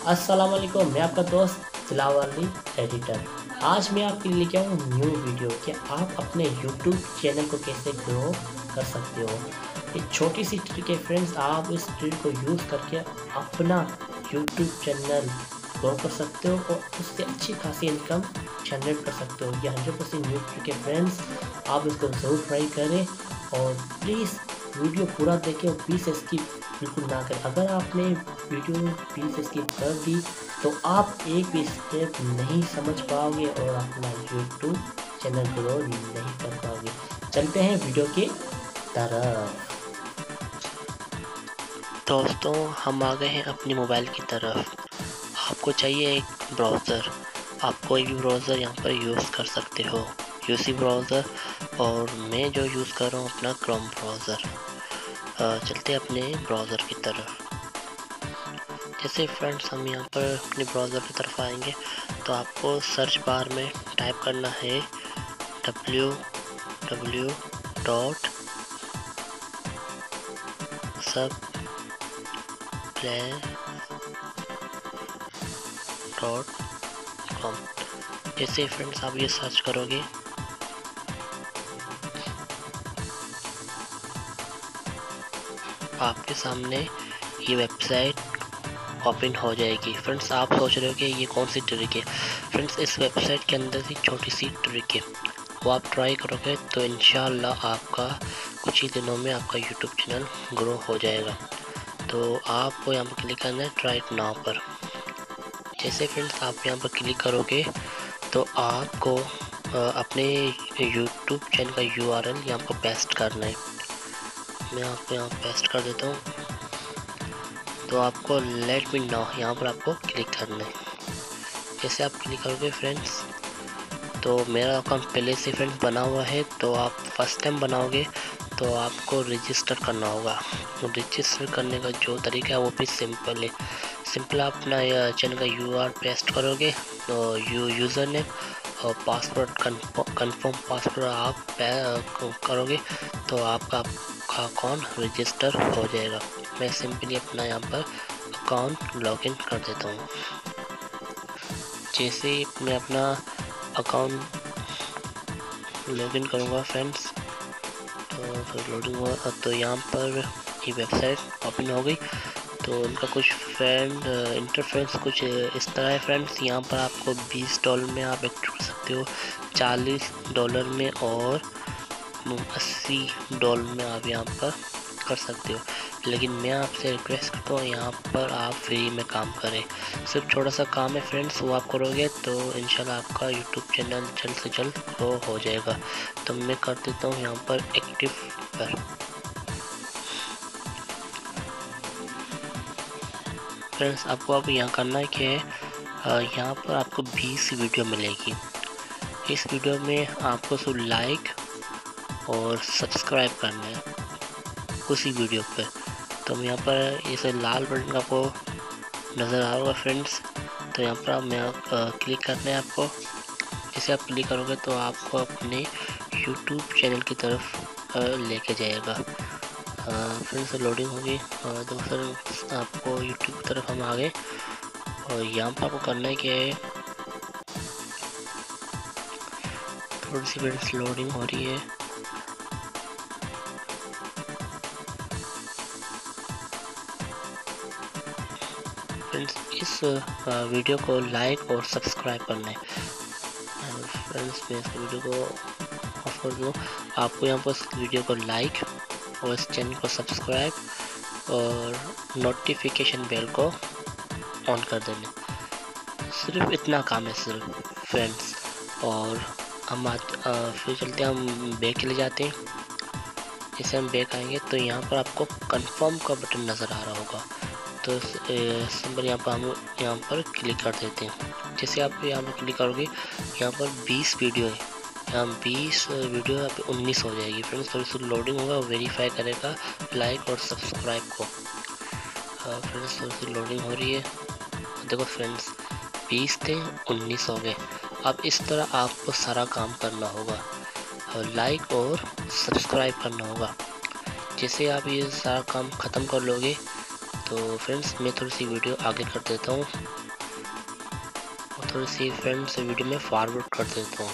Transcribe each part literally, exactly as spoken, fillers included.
अस्सलाम वालेकुम, मैं आपका दोस्त तिलावली एडिटर। आज मैं आपके लिए लेके आऊँ न्यू वीडियो कि आप अपने यूट्यूब चैनल को कैसे ग्रो कर सकते हो। एक छोटी सी ट्रिक है फ्रेंड्स, आप इस ट्रिक को यूज़ करके अपना यूट्यूब चैनल ग्रो कर सकते हो और उससे अच्छी खासी इनकम जनरेट कर सकते हो। ये हंड्रेड परसेंट न्यू ट्रिक है फ्रेंड्स, आप इसको ज़रूर ट्राई करें और प्लीज़ वीडियो पूरा देखें और प्लीज़ स्किप बिल्कुल ना करें। अगर आपने वीडियो प्लीज़ स्किप कर दी तो आप एक भी स्टेप नहीं समझ पाओगे और अपना यूट्यूब चैनल ग्रो नहीं कर पाओगे। चलते हैं वीडियो की तरफ। दोस्तों, हम आ गए हैं अपनी मोबाइल की तरफ। आपको चाहिए एक ब्राउज़र। आप कोई भी ब्राउज़र यहाँ पर यूज़ कर सकते हो, यूसी ब्राउज़र। और मैं जो यूज़ कर रहा हूँ अपना क्रोम ब्राउज़र। चलते हैं अपने ब्राउज़र की तरफ। जैसे फ्रेंड्स हम यहाँ पर अपने ब्राउज़र की तरफ आएंगे तो आपको सर्च बार में टाइप करना है W W dot sub play dot com. जैसे फ्रेंड्स आप ये सर्च करोगे आपके सामने ये वेबसाइट ओपन हो जाएगी। फ्रेंड्स आप सोच रहे हो कि ये कौन सी ट्रिक है। फ्रेंड्स इस वेबसाइट के अंदर ही छोटी सी ट्रिक है, वो आप ट्राई करोगे तो इंशाल्लाह आपका कुछ ही दिनों में आपका यूट्यूब चैनल ग्रो हो जाएगा। तो आपको यहाँ पर क्लिक करना है ट्राई इट नाउ पर। जैसे फ्रेंड्स आप यहाँ पर क्लिक करोगे तो आपको अपने यूट्यूब चैनल का यू आर एल यहाँ पर पेस्ट करना है। मैं आपको यहाँ पेस्ट कर देता हूँ। तो आपको लेट मी नो यहाँ पर आपको क्लिक करना है। जैसे आप क्लिक करोगे फ्रेंड्स तो मेरा अकाउंट पहले से फ्रेंड्स बना हुआ है, तो आप फर्स्ट टाइम बनाओगे तो आपको रजिस्टर करना होगा। तो रजिस्टर करने का जो तरीका है वो भी सिंपल है। सिंपल आप अपना चैनल का यू आर पेस्ट करोगे तो यू यूज़र नेम और पासवर्ड कंफर्म पासवर्ड आप करोगे तो आपका अकाउंट रजिस्टर हो जाएगा। मैं सिंपली अपना यहाँ पर अकाउंट लॉगिन कर देता हूँ। जैसे ही मैं अपना अकाउंट लॉगिन करूँगा फ्रेंड्स तो फिर लोडिंग हुआ तो यहाँ पर ये वेबसाइट ओपन हो गई। तो उनका कुछ फ्रेंड इंटरफेरेंस कुछ इस तरह है फ्रेंड्स। यहाँ पर आपको बीस डॉलर में आप एक्टिव कर सकते हो, चालीस डॉलर में और अस्सी डॉलर में आप यहाँ पर कर सकते हो। लेकिन मैं आपसे रिक्वेस्ट करता हूँ यहाँ पर आप फ्री में काम करें। सिर्फ छोटा सा काम है फ्रेंड्स, वो आप करोगे तो इंशाल्लाह आपका यूट्यूब चैनल जल्द से जल्द ग्रो हो जाएगा। तो मैं कर देता हूँ यहाँ पर एक्टिव पर। फ्रेंड्स आपको अब यहाँ करना है कि यहाँ पर आपको बीस वीडियो मिलेगी। इस वीडियो में आपको सिर्फ लाइक और सब्सक्राइब करना है उसी वीडियो पे। तो यहाँ पर इसे लाल बटन आपको नज़र आ रहा होगा फ्रेंड्स, तो यहाँ पर आप मैं क्लिक करना है आपको। जैसे आप क्लिक करोगे तो आपको अपने यूट्यूब चैनल की तरफ लेके जाएगा। फ्रेंड्स लोडिंग होगी तो सर आपको यूट्यूब की तरफ हम आ गए और यहाँ पर आपको करना है कि थोड़ी सी फ्रेंड्स लोडिंग हो रही है। फ्रेंड्स इस वीडियो को लाइक और सब्सक्राइब करना है। फ्रेंड्स मैं इस वीडियो को ऑफ कर दूँ। आपको यहाँ पर इस वीडियो को लाइक और इस चैनल को सब्सक्राइब और नोटिफिकेशन बेल को ऑन कर देना। सिर्फ इतना काम है सिर्फ फ्रेंड्स। और हम आज फिर चलते हैं, हम बैक के लिए जाते हैं। जैसे हम बैक आएंगे तो यहाँ पर आपको कंफर्म का बटन नज़र आ रहा होगा, तो सिंपल यहाँ पर हम यहाँ पर क्लिक कर देते हैं। जैसे आप यहाँ पर क्लिक करोगे यहाँ पर बीस वीडियो है, यहाँ बीस वीडियो यहाँ पे उन्नीस हो जाएगी फ्रेंड्स। थोड़ी सी लोडिंग होगा, वेरीफाई करेगा लाइक और सब्सक्राइब को। फ्रेंड्स थोड़ी सी लोडिंग हो रही है। देखो फ्रेंड्स बीस थे उन्नीस हो गए। अब इस तरह आपको सारा काम करना होगा, लाइक और सब्सक्राइब करना होगा। जैसे आप ये सारा काम ख़त्म कर लोगे तो तो फ्रेंड्स मैं थोड़ी सी वीडियो आगे कर देता हूँ और थोड़ी सी फ्रेंड्स वीडियो में फॉरवर्ड कर देता हूँ।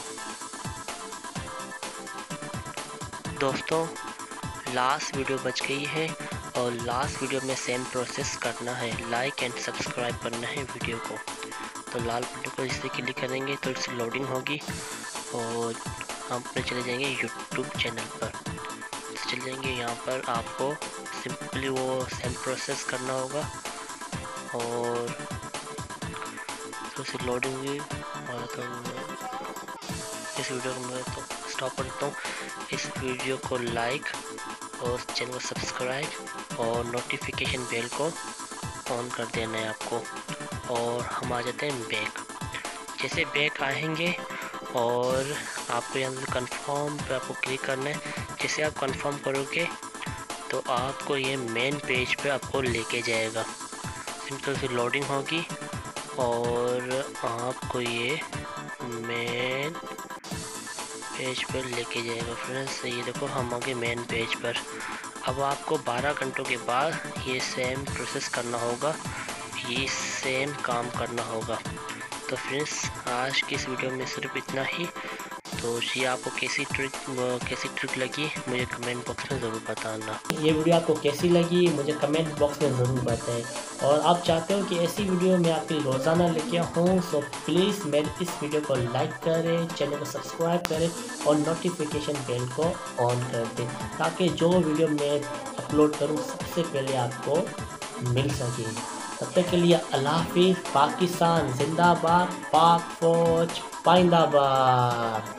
दोस्तों लास्ट वीडियो बच गई है और लास्ट वीडियो में सेम प्रोसेस करना है, लाइक एंड सब्सक्राइब करना है वीडियो को। तो लाल बटन को इससे क्लिक करेंगे तो इससे लोडिंग होगी और हम अपने चले जाएंगे यूट्यूब चैनल पर। तो चले जाएंगे यहाँ पर, आपको सिंपली वो सेम प्रोसेस करना होगा और तो इसे लोडिंग हुई और तो इस वीडियो को मैं तो स्टॉप कर देता हूँ। इस वीडियो को लाइक और चैनल को सब्सक्राइब और नोटिफिकेशन बेल को ऑन कर देना है आपको। और हम आ जाते हैं बैक। जैसे बैक आएंगे और आपको यहाँ से कंफर्म पे आपको क्लिक करना है। जैसे आप कंफर्म करोगे तो आपको ये मेन पेज पे आपको लेके जाएगा। सिंपल सी लोडिंग होगी और आपको ये मेन पेज पर लेके जाएगा। फ्रेंड्स ये देखो हम आ गए मेन पेज पर। अब आपको बारह घंटों के बाद ये सेम प्रोसेस करना होगा, ये सेम काम करना होगा। तो फ्रेंड्स आज की इस वीडियो में सिर्फ इतना ही। तो ये आपको कैसी ट्रिक कैसी ट्रिक लगी मुझे कमेंट बॉक्स में ज़रूर बताना। ये वीडियो आपको कैसी लगी मुझे कमेंट बॉक्स में ज़रूर बताएं। और आप चाहते हो कि ऐसी वीडियो मैं आपके लिए रोज़ाना लेके आऊँ, सो प्लीज़ मेरे इस वीडियो को लाइक करें, चैनल को सब्सक्राइब करें और नोटिफिकेशन बेल को ऑन कर दें ताकि जो वीडियो मैं अपलोड करूँ सबसे पहले आपको मिल सके। तब तक के लिए अल्लाह हाफिज़। पाकिस्तान जिंदाबाद, पाक फौज पाइंदाबाद।